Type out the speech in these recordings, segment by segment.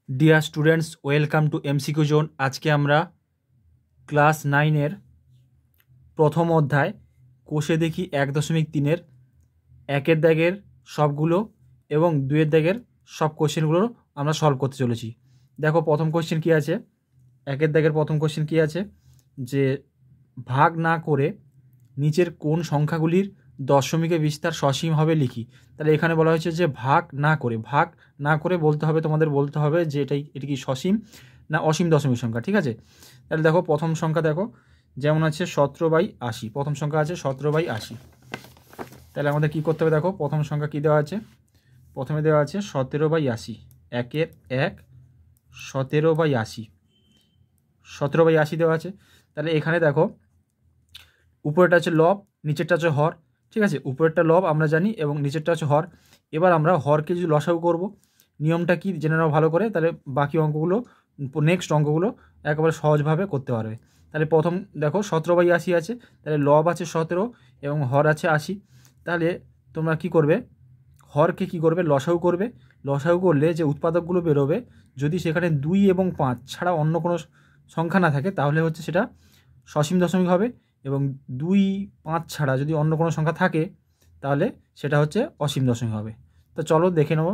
Deer students, welcome to MCQ zone. আজকে আমরা class 9-এর প্রথম অধ্যায় কোষে দেখি 1.3-এর একের দাগের সবগুলো এবং 2-এর দাগের সব কোশ্চেনগুলো আমরা সলভ করতে চলেছি। দেখো প্রথম কোশ্চেন কী আছে, একের দাগের প্রথম কোশ্চেন কী আছে যে ভাগ না করে নিচের কোন সংখ্যাগুলির দশমিকে বিস্তার সসীম হবে লিখি। তাহলে এখানে বলা হয়েছে যে ভাগ না করে বলতে হবে, তোমাদের বলতে হবে যে এটি কি সসীম না অসীম দশমিক সংখ্যা। ঠিক আছে, তাহলে দেখো প্রথম সংখ্যা দেখো যেমন আছে 17/80, প্রথম সংখ্যা আছে 17/80। তাহলে আমাদের কি করতে হবে, দেখো প্রথম সংখ্যা কি দেওয়া আছে, প্রথমে দেওয়া আছে 17/80, একের 1 17/80, 17/80 দেওয়া আছে। তাহলে এখানে দেখো উপরেটা হচ্ছে লব, নিচেরটা হচ্ছে হর। ঠিক আছে, উপরেরটা লব আমরা জানি এবং নিচেরটা হচ্ছে হর। এবার আমরা হরকে যদি লসাগু করব, নিয়মটা কি জেনে নেওয়া ভালো করে, তাহলে বাকি অঙ্কগুলো নেক্সট অঙ্কগুলো একেবারে সহজভাবে করতে পারবে। তাহলে প্রথম দেখো 17/80 আছে, তাহলে লব আছে 17 এবং হর আছে 80। তাহলে তোমরা কি করবে, হরকে কি করবে, লসাগু করবে। লসাগু করলে যে উৎপাদকগুলো বেরোবে, যদি সেখানে 2 এবং 5 ছাড়া অন্য কোনো সংখ্যা না থাকে তাহলে হচ্ছে সেটা সসীম দশমিক হবে, এবং 2, 5 ছাড়া যদি অন্য কোনো সংখ্যা থাকে তাহলে সেটা হচ্ছে অসীম দশমিক হবে। তো চলো দেখে নেব,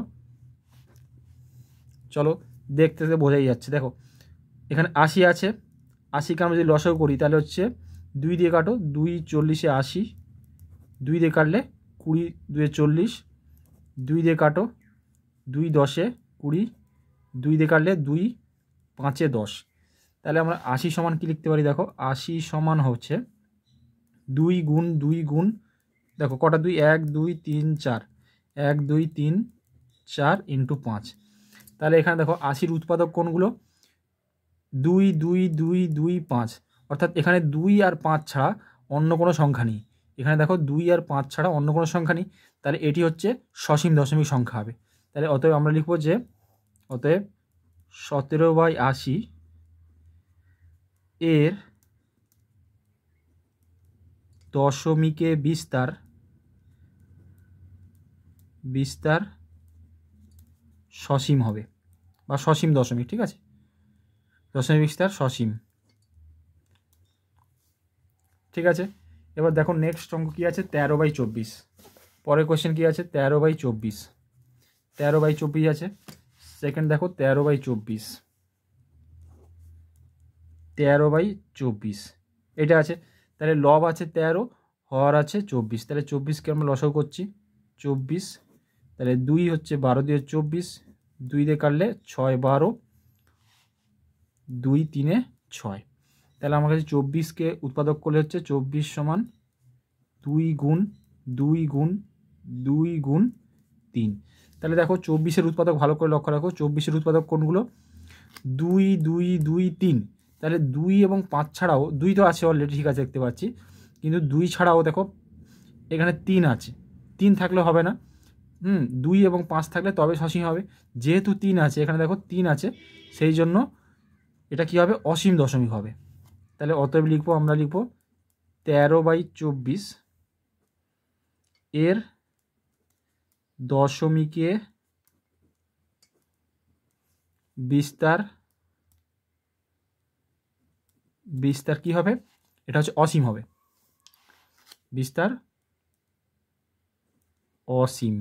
চলো দেখতে বোঝাই যাচ্ছে। দেখো এখানে 80 আছে, 80কে আমরা যদি লসাগু করি তাহলে হচ্ছে 2 দিয়ে কাটো, 2 40 80, 2 দিয়ে কাটলে 20 2 40, 2 দিয়ে কাটো, 2 10 20, 2 দিয়ে কাটলে 2 5 10। তাহলে আমরা 80 সমান কি লিখতে পারি, দেখো 80 সমান হচ্ছে 2 গুণ 2 গুণ, দেখো কটা 2, 1 2 3 4, 1 2 3 4 ইন্টু 5। তাহলে এখানে দেখো 80-র উৎপাদক কোনগুলো, 2 2 2 2 5, অর্থাৎ এখানে 2 আর 5 ছাড়া অন্য কোনো সংখ্যা নেই। এখানে দেখো 2 আর 5 ছাড়া অন্য কোনো সংখ্যা নেই, তাহলে এটি হচ্ছে সসীম দশমিক সংখ্যা হবে। তাহলে অতএব আমরা লিখব যে অতএব 17/80 এর দশমিকে বিস্তার সসীম হবে বা সসীম দশমিক। ঠিক আছে, দশমিক বিস্তার সসীম। ঠিক আছে, এবার দেখো নেক্সট অঙ্ক কী আছে, 13/24। পরের কোশ্চেন কী আছে, 13/24, 13/24 আছে। সেকেন্ড দেখো 13/24, 13/24 এটা আছে। তাহলে লব আছে 13, হর আছে 24, তাহলে 24কে আমরা লসাগু করছি 24। তাহলে 2 হচ্ছে 12 দিয়ে 24, 2 দিয়ে কাটলে 6 12, 2 3 6। তাহলে আমার কাছে 24কে উৎপাদক করলে হচ্ছে 24 সমান 2 গুণ 2 গুণ 2 গুণ 3। তাহলে দেখো 24-এর উৎপাদক ভালো করে লক্ষ্য রাখো, 24-এর উৎপাদক কোনগুলো, 2 2 2 3। তাহলে 2 এবং 5 ছাড়াও, 2 তো আছে অলরেডি, ঠিক আছে দেখতে পাচ্ছি, কিন্তু 2 ছাড়াও দেখো এখানে 3 আছে, 3 থাকলে হবে না, 2 এবং 5 থাকলে তবে সসীম হবে। যেহেতু 3 আছে, এখানে দেখো 3 আছে, সেই জন্য এটা কি হবে, অসীম দশমিক হবে। তাহলে অতএব লিখবো, আমরা লিখবো 13/24 এর দশমিকে বিস্তার কি হবে, এটা হচ্ছে অসীম হবে, বিস্তার অসীম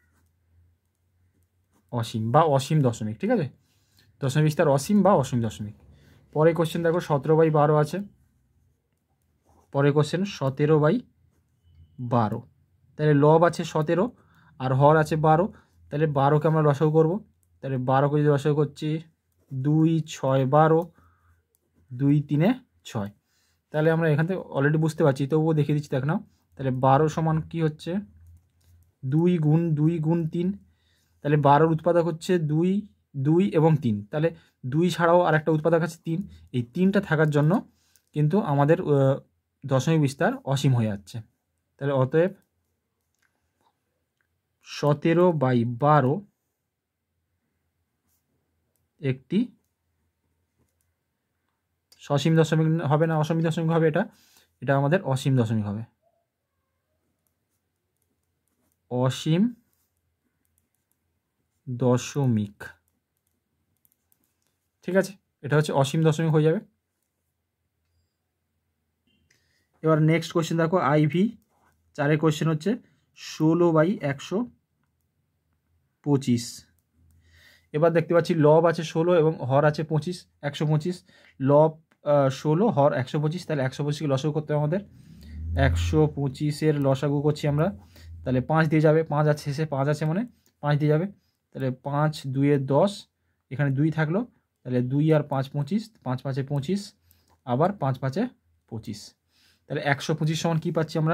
বা অসীম দশমিক। ঠিক আছে, দশমিক বিস্তার অসীম বা অসীম দশমিক। পরে কোশ্চেন দেখো 17/12 আছে, পরে কোশ্চেন 17/12। তাহলে লব আছে 17 আর হর আছে 12, তাহলে 12কে আমরা লসাগু করব। তাহলে 12কে যদি লসাগু করছি 2 6 12, 2 3 6। তাহলে আমরা এখান থেকে অলরেডি বুঝতে পারছি, তবুও দেখিয়ে দিচ্ছি, দেখ নাও। তাহলে 12 সমান কি হচ্ছে 2 গুণ 2 গুণ 3। তাহলে 12-র উৎপাদক হচ্ছে 2 2 এবং 3। তাহলে 2 ছাড়াও আর একটা উৎপাদক আছে 3, এই 3টা থাকার জন্য কিন্তু আমাদের দশমিক বিস্তার অসীম হয়ে যাচ্ছে। তাহলে অতএব 17/12 একটি সসীম দশমিক হবে না অসীম দশমিক হবে, এটা আমাদের অসীম দশমিক হবে, অসীম দশমিক। ঠিক আছে, এটা হচ্ছে অসীম দশমিক হয়ে যাবে। এবার নেক্সট কোয়েশ্চেন দেখো IV 4 কোয়েশ্চেন হচ্ছে 16/125। এবার দেখতে পাচ্ছি লব আছে 16 এবং হর আছে 25, 125। লব 16, হর 125, তাহলে 125কে লসাগু করতে হবে আমাদের। 125-এর লসাগু করছি আমরা, তাহলে 5 দিয়ে যাবে, 5 আছে শেষে, 5 আছে মানে 5 দিয়ে যাবে, তাহলে 5 2 10, এখানে 2 থাকলো, তাহলে 2 আর 5 25, 5 5 25, আবার 5 5 25, তাহলে 125 সমান কী পাচ্ছি আমরা?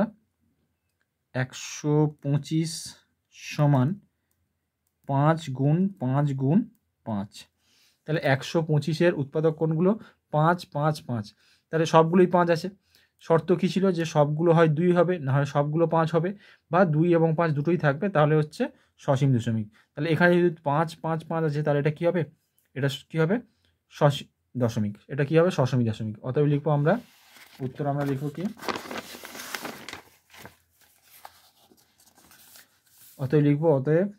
125 সমান 5 গুণ 5 গুণ 5, তাহলে 125-এর উৎপাদক কোণগুলো 5 5 5, তাহলে সবগুলোই 5 আছে। শর্ত কী ছিল? যে সবগুলো হয় 2 হবে, না হয় সবগুলো 5 হবে, বা 2 এবং 5 দুটোই থাকবে, তাহলে হচ্ছে সসীম দশমিক। তাহলে এখানে যদি 5 5 5 আছে, তাহলে এটা কী হবে? এটা কী হবে? সসীম দশমিক। এটা কী হবে? সসীম দশমিক। অতএব লিখবো আমরা, উত্তর আমরা লিখবো কি? অতএব লিখবো, অতএব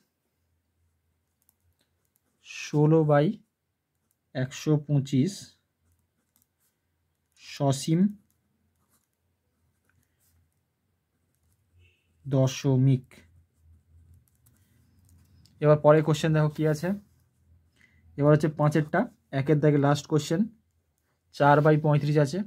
16/125 সসীম দশমিক। এবার পরের কোশ্চেন দেখো কি আছে। এবার হচ্ছে 5-এরটা, 1-এর দাগে লাস্ট কোশ্চেন। 4/35 আছে,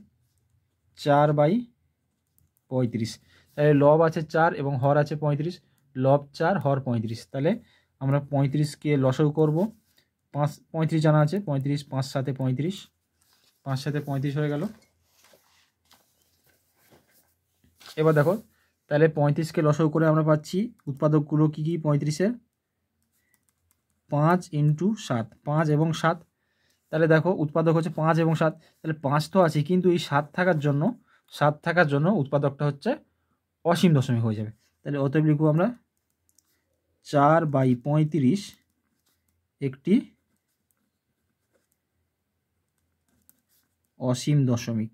4/35, তাহলে লব আছে 4 এবং হর আছে 35, লব 4 হর 35, তাহলে আমরা 35কে লসাগু করব। 5 35 জানা আছে, 35 5 7 35, 5 7 35 হয়ে গেল। এবার দেখো, তাহলে 35কে লসাগু করে আমরা পাচ্ছি উৎপাদকগুলো কী কী 35-এর? 5 × 7, 5 এবং 7, তাহলে দেখো উৎপাদক হচ্ছে 5 এবং 7, তাহলে 5 তো আছে, কিন্তু এই 7 থাকার জন্য উৎপাদকটা হচ্ছে অসীম দশমিক হয়ে যাবে। তাহলে অতএব লিখব আমরা 4/35 একটি অসীম দশমিক।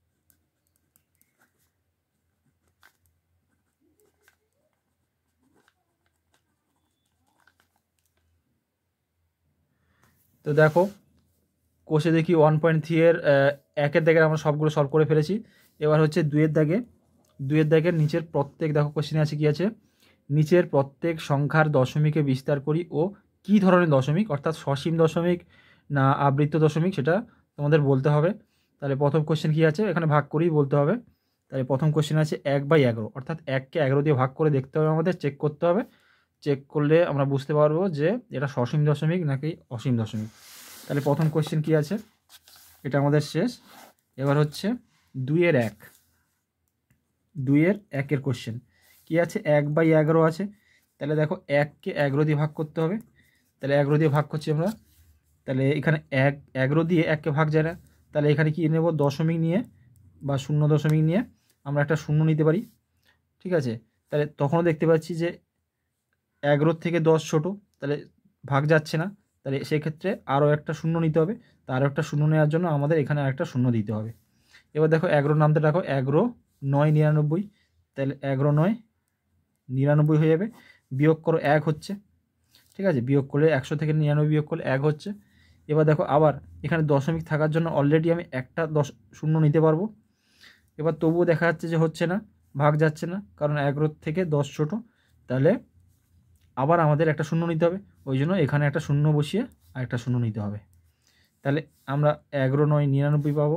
তো দেখো কোষে দেখি 1.3-এর 1-এর দাগের আমরা সবগুলো সলভ করে ফেলেছি। এবার হচ্ছে 2-এর দাগের নিচের প্রত্যেক, দেখো কোশ্চেনে আছে কি আছে, নিচের প্রত্যেক সংখ্যার দশমিকে বিস্তার করি ও কি ধরনের দশমিক, অর্থাৎ সসীম দশমিক না আবৃত্ত দশমিক, সেটা তোমাদের বলতে হবে। তাহলে প্রথম কোশ্চেন কি আছে, এখানে ভাগ করেই বলতে হবে। তাহলে প্রথম কোশ্চেন আছে 1/11, অর্থাৎ 1কে 11 দিয়ে ভাগ করে দেখতে হবে, আমাদের চেক করতে হবে। চেক করলে আমরা বুঝতে পারবো যে এটা সসীম দশমিক নাকি অসীম দশমিক। তাহলে প্রথম কোশ্চেন কি আছে, এটা আমাদের শেষ। এবার হচ্ছে 2-এর 1-এর কোশ্চেন কি আছে, 1/11 আছে। তাহলে দেখো 1কে 11 দিয়ে ভাগ করতে হবে, তাহলে 11 দিয়ে ভাগ করছি আমরা। তাহলে এখানে 11 দিয়ে 1কে ভাগ যায় না, তাহলে এখানে কি নেব, দশমিক নিয়ে বা 0 নিয়ে আমরা একটা 0 নিতে পারি। ঠিক আছে, তাহলে তখনও দেখতে পাচ্ছি যে 11 থেকে 10 ছোটো, তাহলে ভাগ যাচ্ছে না, তাহলে সেক্ষেত্রে আরও একটা 0 নিতে হবে। তা আরও একটা 0 নেওয়ার জন্য আমাদের এখানে আরেকটা 0 দিতে হবে। এবার দেখো 11 নামতে রাখো, 11 9 99, তাহলে 11 9 99 হয়ে যাবে। বিয়োগ করো 1 হচ্ছে, ঠিক আছে, বিয়োগ করলে 100 থেকে 99 বিয়োগ করলে 1 হচ্ছে। এবার দেখো আবার এখানে দশমিক থাকার জন্য অলরেডি আমি একটা 0 নিতে পারবো। এবার তবুও দেখা যাচ্ছে যে হচ্ছে না, ভাগ যাচ্ছে না, কারণ 11 থেকে 10 ছোটো, তাহলে আবার আমাদের একটা 0 নিতে হবে। ওই জন্য এখানে একটা 0 বসিয়ে আর একটা 0 নিতে হবে। তাহলে আমরা 11 9 99 পাবো,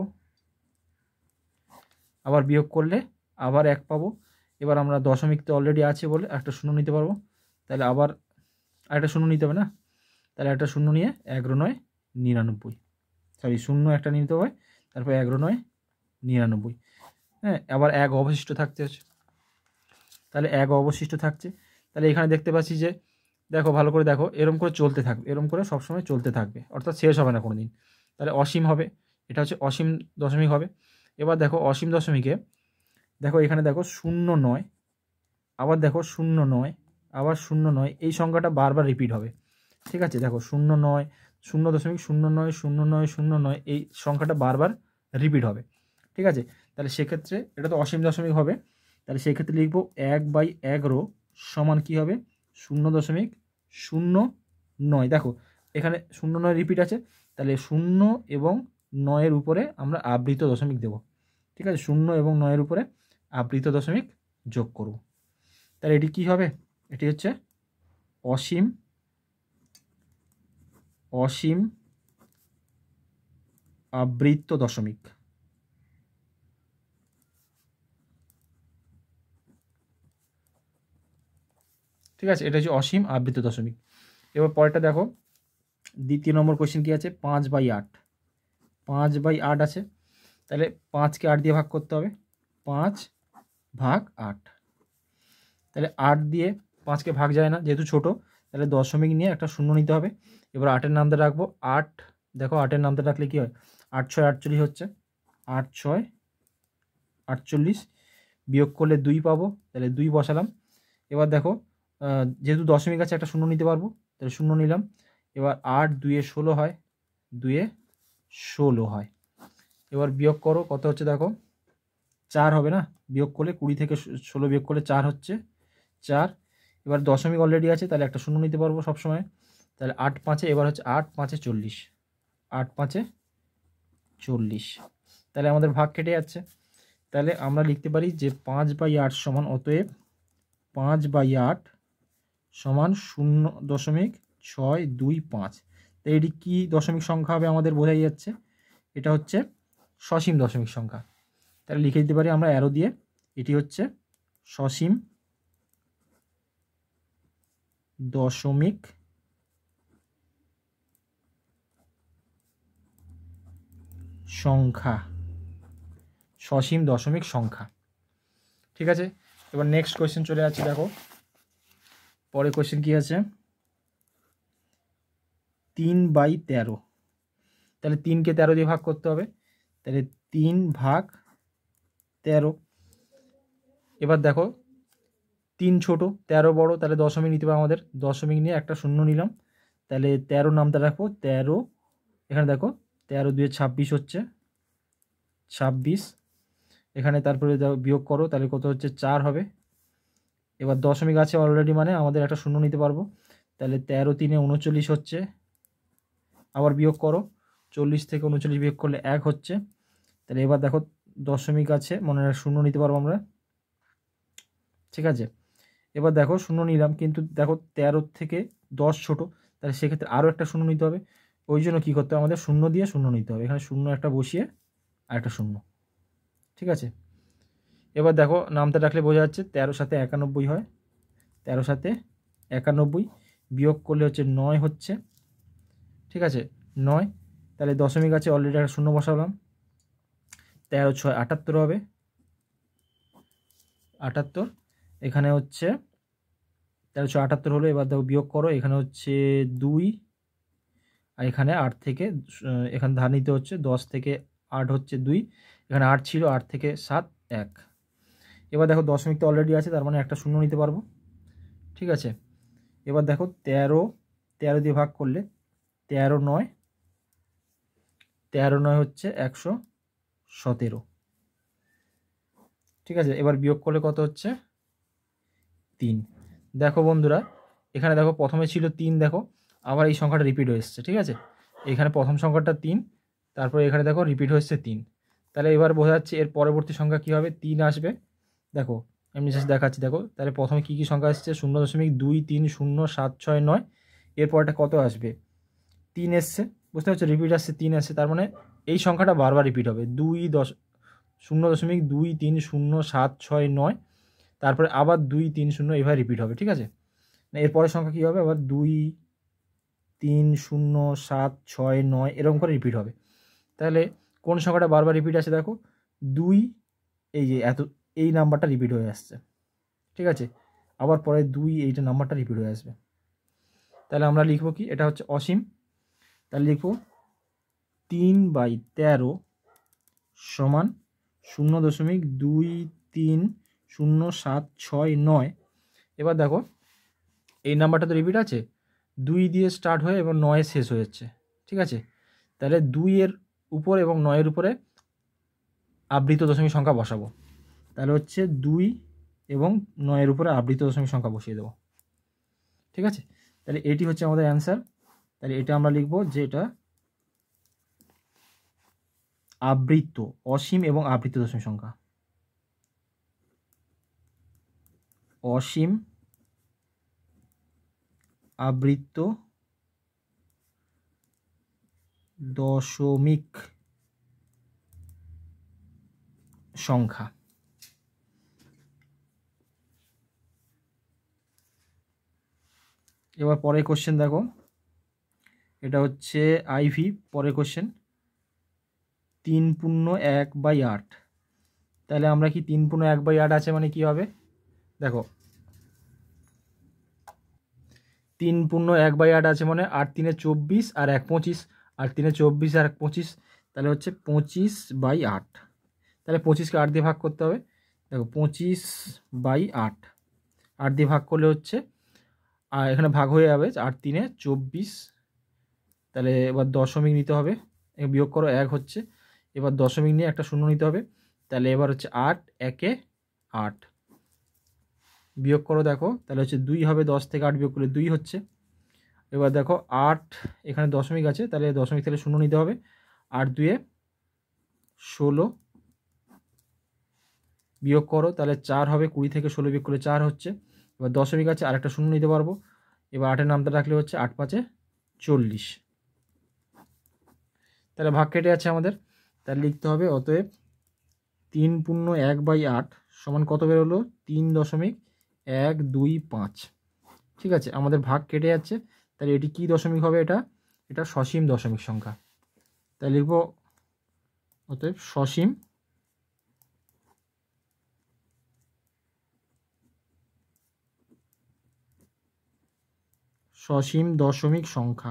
আবার বিয়োগ করলে আবার 1 পাবো। এবার আমরা দশমিক তো অলরেডি আছে বলে একটা 0 নিতে পারবো, তাহলে আবার আরেকটা 0 নিতে হবে না, তাহলে একটা 0 নিয়ে 11 9 99, সরি 0 একটা নিতে হয়, তারপর 11 9 99, হ্যাঁ, আবার 1 অবশিষ্ট থাকতে হচ্ছে, তাহলে 1 অবশিষ্ট থাকছে। তাহলে এখানে দেখতে পাচ্ছি যে, দেখো ভালো করে দেখো, এরম করে চলতে থাকবে, এরম করে সবসময় চলতে থাকবে, অর্থাৎ শেষ হবে না কোনো দিন। তাহলে অসীম হবে, এটা হচ্ছে অসীম দশমিক হবে। এবার দেখো অসীম দশমিকে, দেখো এখানে দেখো 0 9, আবার দেখো 0 9, আবার 0 9, এই সংখ্যাটা বারবার রিপিট হবে। ঠিক আছে, দেখো 0 9 0.09 09 09, এই সংখ্যাটা বারবার রিপিট হবে। ঠিক আছে, তাহলে সেক্ষেত্রে এটা তো অসীম দশমিক হবে, তাহলে সেক্ষেত্রে লিখবো 1/11 সমান কী হবে, 0.09। দেখো এখানে 0 9 রিপিট আছে, তাহলে 0 এবং 9-এর উপরে আমরা আবৃত দশমিক দেব। ঠিক আছে, 0 এবং 9-এর উপরে আবৃত দশমিক যোগ করব। তাহলে এটি কি হবে? এটি হচ্ছে অসীম অসীম আবৃত দশমিক। ঠিক আছে, এটা হচ্ছে অসীম আবৃত দশমিক। এবার পরেরটা দেখো, দ্বিতীয় নম্বর কোয়েশ্চেন কি আছে? 5/8। 5/8 আছে, তাহলে 5কে 8 দিয়ে ভাগ করতে হবে। 5/8, তাহলে 8 দিয়ে 5কে ভাগ যায় না যেহেতু ছোট, তাহলে দশমিক নিয়ে একটা 0 নিতে হবে। এবার 8-এর নামটা রাখবো। 8, দেখো 8-এর নামটা রাখলে কি হয়? 8 6 48 হচ্ছে। 8 6 48, বিয়োগ করলে 2 পাবো, তাহলে 2 বসালাম। এবার দেখো যেহেতু দশমিক আছে একটা 0 নিতে পারবো, তাহলে 0 নিলাম। এবার 8 2-এ 16 হয়, 2-এ 16 হয়। এবার বিয়োগ করো, কত হচ্ছে দেখো? 4 হবে না? বিয়োগ করলে 20 থেকে 16 বিয়োগ করলে 4 হচ্ছে, 4। এবার দশমিক অলরেডি আছে, তাহলে একটা 0 নিতে পারবো সবসময়। তাহলে 8 5-এ, এবার হচ্ছে 8 5-এ 40, 8 5-এ 40, তাহলে আমাদের ভাগ কেটে যাচ্ছে। তাহলে আমরা লিখতে পারি যে 5/8 সমান, অতএব 5/8 সমান 0.625। তো এটি কি দশমিক সংখ্যা হবে আমাদের বোঝাই যাচ্ছে, এটা হচ্ছে সসীম দশমিক সংখ্যা। তাহলে লিখে দিতে পারি আমরা অ্যারো দিয়ে, এটি হচ্ছে সসীম দশমিক সংখ্যা, সসীম দশমিক সংখ্যা। ঠিক আছে, এবার নেক্সট কোয়েশ্চেন চলে যাচ্ছে। দেখো পরে কোয়েশ্চেন কি আছে? 3/13, তাহলে 3কে 13 দিয়ে ভাগ করতে হবে, তাহলে 3/13। এবার দেখো 3 ছোট, 13 বড়, তাহলে দশমিক নিতে হবে আমাদের। দশমিক নিয়ে একটা 0 নিলাম, তাহলে 13 নামটা রাখবো। 13, এখানে দেখো 13 2-এ 26 হচ্ছে, 26। এখানে তারপরে বিয়োগ করো, তাহলে কত হচ্ছে? 4 হবে। এবার দশমিক আছে অলরেডি, মানে আমাদের একটা 0 নিতে পারবো, তাহলে 13 3-এ 39 হচ্ছে। আবার বিয়োগ করো, 40 থেকে 39 বিয়োগ করলে 1 হচ্ছে। তাহলে এবার দেখো দশমিক আছে, মনে হয় 0 নিতে পারবো আমরা। ঠিক আছে, এবার দেখো 0 নিলাম, কিন্তু দেখো 13 থেকে 10 ছোট, তাহলে সেক্ষেত্রে আরও একটা 0 নিতে হবে। ওই জন্য কী করতে হবে আমাদের? 0 দিয়ে 0 নিতে হবে, এখানে 0 একটা বসিয়ে আর একটা 0। ঠিক আছে, এবার দেখো নামটা রাখলে বোঝা যাচ্ছে 13 সাথে 91 হয়, 13 সাথে 91 বিয়োগ করলে হচ্ছে 9 হচ্ছে। ঠিক আছে, 9, তাহলে দশমিক আছে অলরেডি একটা 0 বসালাম। 13 6 78 হবে, 78। এখানে হচ্ছে 13 6 78 হলো। এবার দেখো বিয়োগ করো, এখানে হচ্ছে 2, আর এখানে 8 থেকে এখানে ধার নিতে হচ্ছে, 10 থেকে 8 হচ্ছে 2, এখানে 8 ছিল, 8 থেকে 7 1। এবার দেখো দশমিক তো অলরেডি আছে, তার মানে একটা 0 নিতে পারবো। ঠিক আছে, এবার দেখো 13 দিয়ে ভাগ করলে 13 9, 13 9 হচ্ছে 117। ঠিক আছে, এবার বিয়োগ করলে কত হচ্ছে? 3। দেখো বন্ধুরা, এখানে দেখো প্রথমে ছিল 3, দেখো আবার এই সংখ্যাটা রিপিট হয়ে এসছে। ঠিক আছে, এখানে প্রথম সংখ্যাটা 3, তারপরে এখানে দেখো রিপিট হচ্ছে 3। তাহলে এবার বোঝা যাচ্ছে এর পরবর্তী সংখ্যা কী হবে? 3 আসবে। দেখো আমি জাস্ট দেখাচ্ছি, দেখো তাহলে প্রথমে কী কী সংখ্যা আসছে? 0.23076 9। এরপরটা কত আসবে? 3 এসছে, বুঝতে পারছো? রিপিট আসছে, 3 আসছে, তার মানে এই সংখ্যাটা বারবার রিপিট হবে। 0.23076 9, তারপরে আবার 2 3 0 এভাবে রিপিট হবে। ঠিক আছে, এরপরের সংখ্যা কী হবে? আবার 2 3 0 7 6 9 এরকম করে রিপিট হবে। তাহলে কোন সংখ্যাটা বারবার রিপিট আসে? দেখো 2, এই যে এই নাম্বারটা রিপিট হয়ে আসছে। ঠিক আছে, আবার পরে 2, এইটা নাম্বারটা রিপিট হয়ে আসবে। তাহলে আমরা লিখবো কি? এটা হচ্ছে অসীম। তাহলে লিখবো 3/13 সমান 0.23076 9। এবার দেখো এই নাম্বারটা তো রিপিট আছে, 2 দিয়ে স্টার্ট হয়ে এবং 9 শেষ হয়ে যাচ্ছে। ঠিক আছে, তাহলে 2-এর উপর এবং 9-এর উপরে আবৃত দশমিক সংখ্যা বসাবো। তাহলে হচ্ছে 2 এবং 9-এর উপরে আবৃত দশমিক সংখ্যা বসিয়ে দেবো। ঠিক আছে, তাহলে এটি হচ্ছে আমাদের অ্যান্সার। তাহলে এটা আমরা লিখব যে এটা আবৃত্ত, অসীম এবং আবৃত্ত দশমিক সংখ্যা। অসীম আবৃত্ত দশমিক সংখ্যা। এবার পরের কোশ্চেন দেখো, এটা হচ্ছে আইভি। পরের কোশ্চেন 3/1/8। তাহলে আমরা কি 3/1/8 আছে মানে কি হবে, দেখো 3/1/8 আছে মানে 8 3 24 আর 1 25, 8 3 24 আর 1 25, তাহলে হচ্ছে 25/8। তাহলে 25কে 8 দিয়ে ভাগ করতে হবে। দেখো 25/8, 8 দিয়ে ভাগ করলে হচ্ছে, আর এখানে ভাগ হয়ে যাবে 8 3 24। তাহলে এবার দশমিক নিতে হবে, বিয়োগ করো 1 হচ্ছে, এবার দশমিক নিয়ে একটা শূন্য নিতে হবে। তাহলে এবার হচ্ছে 8 1 8, বিয়োগ করো দেখো, তাহলে হচ্ছে 2 হবে, 10 থেকে 8 বিয়োগ করলে 2 হচ্ছে। এবার দেখো 8, এখানে দশমিক আছে, তাহলে দশমিক থেকে শূন্য নিতে হবে। 8 2 16, বিয়োগ করো, তাহলে 4 হবে, 20 থেকে 16 বিয়োগ করলে 4 হচ্ছে। এবার দশমিক আছে, আরেকটা শূন্য নিতে পারবো। এবার 8-এর নামটা রাখলে হচ্ছে 8 5 40। তাহলে ভাগ কেটে আছে আমাদের, তাহলে লিখতে হবে অতএব 3/1/8 সমান কত বেরোলো, 3.125। ঠিক আছে, আমাদের ভাগ কেটে যাচ্ছে, তাহলে এটি কি দশমিক হবে, এটা সসীম দশমিক সংখ্যা। তাই লিখব অতএব সসীম দশমিক সংখ্যা।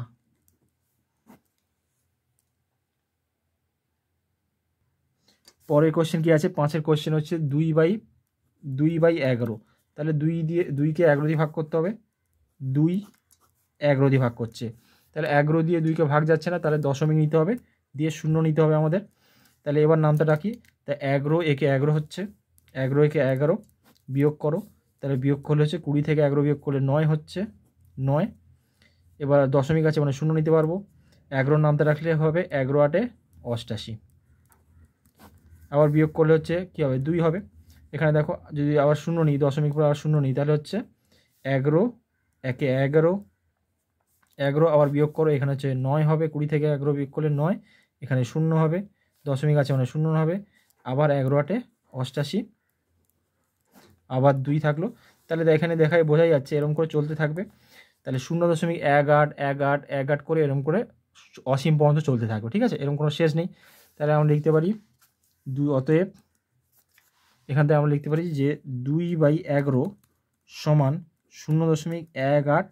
পরের কোশ্চেন কি আছে, 5-এর কোশ্চেন হচ্ছে 2/11। তাহলে 2কে 11 দিয়ে ভাগ করতে হবে। 2 11 দিয়ে ভাগ করছে, তাহলে 11 দিয়ে 2কে ভাগ যাচ্ছে না, তাহলে দশমিক নিতে হবে, দিয়ে শূন্য নিতে হবে আমাদের। তাহলে এবার নামটা রাখি, তাই 11 একে 11 হচ্ছে, 11 একে 11, বিয়োগ করো, তাহলে বিয়োগ করলে হচ্ছে 20 থেকে 11 বিয়োগ করলে 9 হচ্ছে, 9। এবার দশমিক আছে মানে শূন্য নিতে পারবো, 11 নামটা রাখলে হবে 11 8 88। আবার বিয়োগ করলে হচ্ছে কী হবে, 2 হবে। এখানে দেখো যদি আবার শূন্য নিই, দশমিক পরে আবার শূন্য নিই, তাহলে হচ্ছে 11 একে 11, 11 আবার বিয়োগ করো, এখানে হচ্ছে 9 হবে, 20 থেকে 11 বিয়োগ করলে 9, এখানে শূন্য হবে, দশমিক আছে মানে শূন্য হবে, আবার 11 8 88, আবার 2 থাকলো। তাহলে এখানে দেখায় বোঝাই যাচ্ছে এরকম করে চলতে থাকবে। তাহলে 0.181818 করে এরকম করে অসীম পর্যন্ত চলতে থাকবে। ঠিক আছে, এরকম কোনো শেষ নেই। তাহলে আমরা লিখতে পারি অতএব এখান থেকে আমরা লিখতে পারি যে 2/11 সমান 0.18।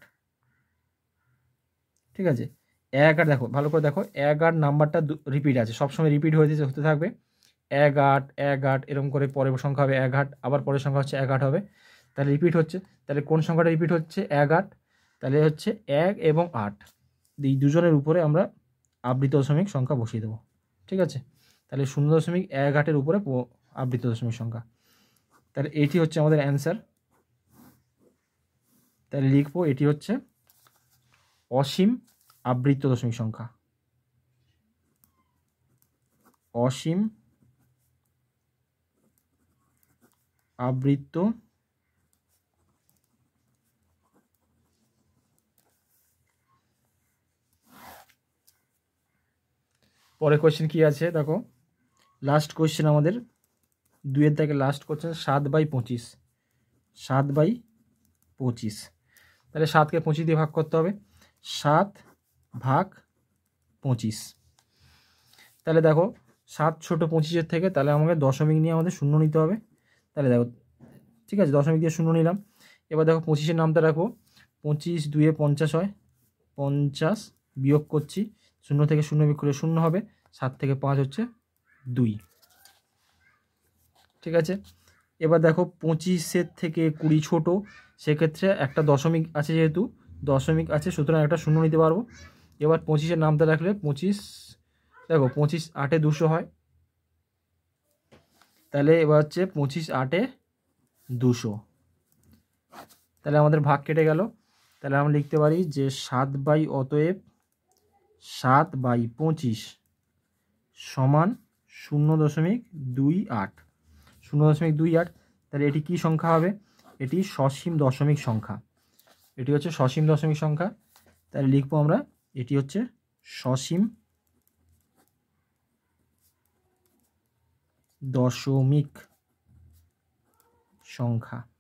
ঠিক আছে, 18, দেখো ভালো করে দেখো, 18 নাম্বারটা রিপিট আছে, সবসময় রিপিট হতে থাকবে। 18 18 এরকম করে পরের সংখ্যা হবে 18, আবার পরের সংখ্যা হচ্ছে 18 হবে। তাহলে রিপিট হচ্ছে, তাহলে কোন সংখ্যাটা রিপিট হচ্ছে, 18। তাহলে হচ্ছে 1 এবং 8, এই দুজনের উপরে আমরা আবৃত দশমিক সংখ্যা বসিয়ে দেবো। ঠিক আছে, তাহলে 0.18 উপরে আবৃত দশমিক সংখ্যা। তাহলে এটি হচ্ছে আমাদের অ্যান্সার। তাহলে লিখবো এটি হচ্ছে অসীম আবৃত দশমিক সংখ্যা। অসীম আবৃত পরের কোয়েশ্চেন কি আছে দেখো, লাস্ট কোয়েশ্চেন আমাদের 2-এর থেকে লাস্ট কোয়েশ্চেন 7/25। 7/25, তাহলে 7কে 25 দিয়ে ভাগ করতে হবে, 7 ভাগ 25। তাহলে দেখো 7 ছোট 25-এর থেকে, তাহলে আমাকে দশমিক নিয়ে আমাদের শূন্য নিতে হবে। তাহলে দেখো ঠিক আছে, দশমিক দিয়ে শূন্য নিলাম। এবার দেখো 25-এর নামটা রাখবো, 25 2 50 হয়, 50 বিয়োগ করছি, 0 থেকে 0 বিয়োগ করলে 0 হবে, 7 থেকে 5 হচ্ছে 2। ঠিক আছে, এবার দেখো 25-এর থেকে 20 ছোট, সেক্ষেত্রে একটা দশমিক আছে, যেহেতু দশমিক আছে সুতরাং একটা শূন্য নিতে পারবো। এবার 25-এর নামটা রাখলে 25, দেখো 25 8 200 হয়, তাহলে এবার হচ্ছে 25 8 200। তাহলে আমাদের ভাগ কেটে গেল, তাহলে আমরা লিখতে পারি যে 7 বাই অতএব 7/25 সমান 0.28। 0.28, তাহলে এটি কি সংখ্যা হবে? এটি সসীম দশমিক সংখ্যা। এটি হচ্ছে সসীম দশমিক সংখ্যা। তাহলে লিখবো আমরা এটি হচ্ছে সসীম দশমিক সংখ্যা।